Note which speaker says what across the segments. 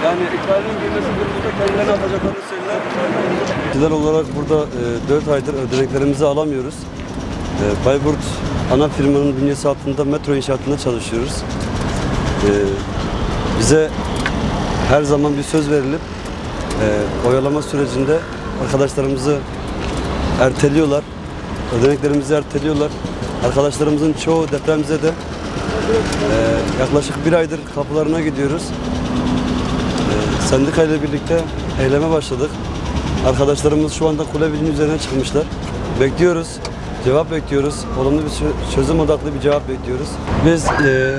Speaker 1: Yani itfaiyenin girmesi durumunda kendilerine atacaklarını söylediler. Bizler olarak burada 4 aydır ödeneklerimizi alamıyoruz. Bayburt ana firmanın bünyesi altında metro inşaatında çalışıyoruz. Bize her zaman bir söz verilip oyalama sürecinde arkadaşlarımızı erteliyorlar. Ödeneklerimizi erteliyorlar. Arkadaşlarımızın çoğu depremzede. Yaklaşık 1 aydır kapılarına gidiyoruz. Sendika ile birlikte eyleme başladık. Arkadaşlarımız şu anda Kulebinin üzerine çıkmışlar. Bekliyoruz, cevap bekliyoruz. Olumlu bir çözüm odaklı bir cevap bekliyoruz. Biz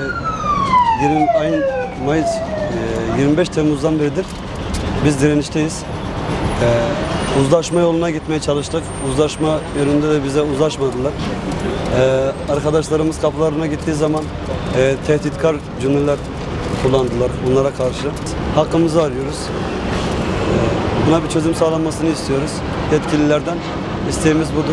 Speaker 1: Mayıs 25 Temmuz'dan beridir biz direnişteyiz. Uzlaşma yoluna gitmeye çalıştık. Uzlaşma yönünde de bize uzlaşmadılar. Arkadaşlarımız kapılarına gittiği zaman tehditkar cümleler kullandılar bunlara karşı. Hakkımızı arıyoruz. Buna bir çözüm sağlanmasını istiyoruz. Yetkililerden isteğimiz budur.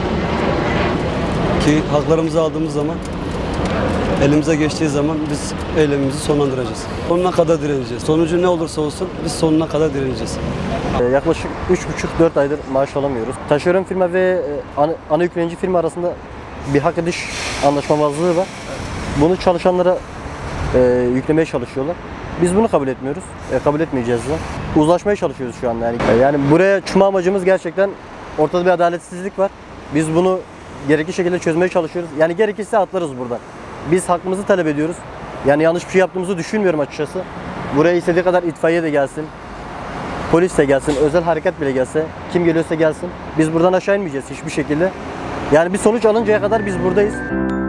Speaker 1: Ki haklarımızı aldığımız zaman, elimize geçtiği zaman biz eylemimizi sonlandıracağız. Sonuna kadar direneceğiz. Sonucu ne olursa olsun biz sonuna kadar direneceğiz.
Speaker 2: Yaklaşık 3,5-4 aydır maaş alamıyoruz. Taşeron firma ve ana yüklenici firma arasında bir hak ediş anlaşmazlığı var. Bunu çalışanlara yüklemeye çalışıyorlar. Biz bunu kabul etmiyoruz. Kabul etmeyeceğiz de. Uzlaşmaya çalışıyoruz şu anda. Yani buraya çıkma amacımız gerçekten ortada bir adaletsizlik var. Biz bunu gerekli şekilde çözmeye çalışıyoruz. Yani gerekirse atlarız buradan. Biz hakkımızı talep ediyoruz. Yani yanlış bir şey yaptığımızı düşünmüyorum açıkçası. Buraya istediği kadar itfaiye de gelsin, polis de gelsin, özel harekat bile gelse, kim geliyorsa gelsin. Biz buradan aşağı inmeyeceğiz hiçbir şekilde. Yani bir sonuç alıncaya kadar biz buradayız.